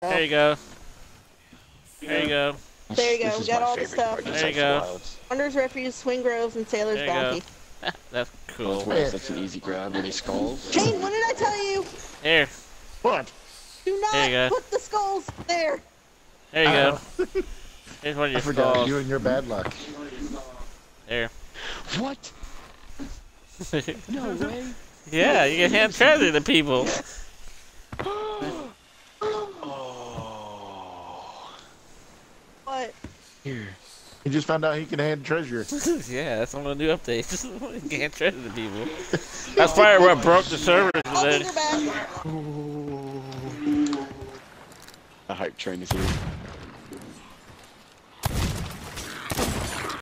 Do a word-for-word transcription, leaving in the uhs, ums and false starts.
There you go. There you go. There you go. We got all the stuff. There you go. Wonders Refuge, Swing Groves, and Sailor's There you Bounty. go. That's cool. Wait, that's an easy grab. Any skulls? Shane, what did I tell you? Here. What? Do not There you go. put the skulls there. There you Uh, go. Here's one of your I forgot skulls. you and your bad luck. There. What? No way. Yeah, you can hand treasure to people. What? Here. He just found out he can hand treasure. Yeah, that's one of the new updates. You can't treasure to people. That's probably what broke the servers I'll today. take her back. A hype train is here.